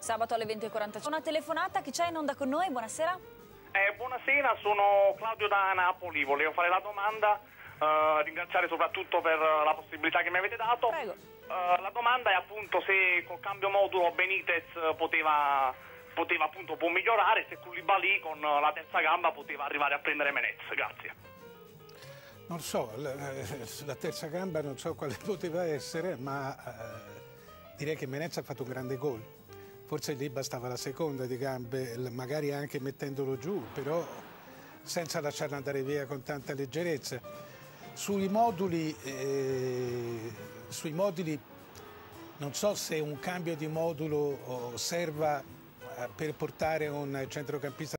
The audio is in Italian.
Sabato alle 20:45. Una telefonata, chi c'è in onda con noi? Buonasera. Buonasera, sono Claudio da Napoli, volevo fare la domanda, ringraziare soprattutto per la possibilità che mi avete dato. Prego. La domanda è appunto se col cambio modulo Benitez può migliorare, se Koulibaly con la terza gamba poteva arrivare a prendere Menez. Grazie. Non so, la terza gamba non so quale poteva essere, ma direi che Menez ha fatto un grande gol. Forse lì bastava la seconda di gambe, magari anche mettendolo giù, però senza lasciarlo andare via con tanta leggerezza. Sui moduli non so se un cambio di modulo serva per portare un centrocampista